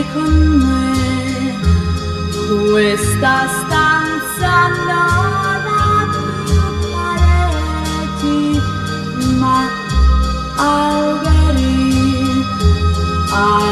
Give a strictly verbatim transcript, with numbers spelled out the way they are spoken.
con me. Questa stanza non ha più pareti, ma alberi.